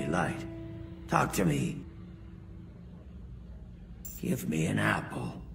light. Talk to me. Give me an apple.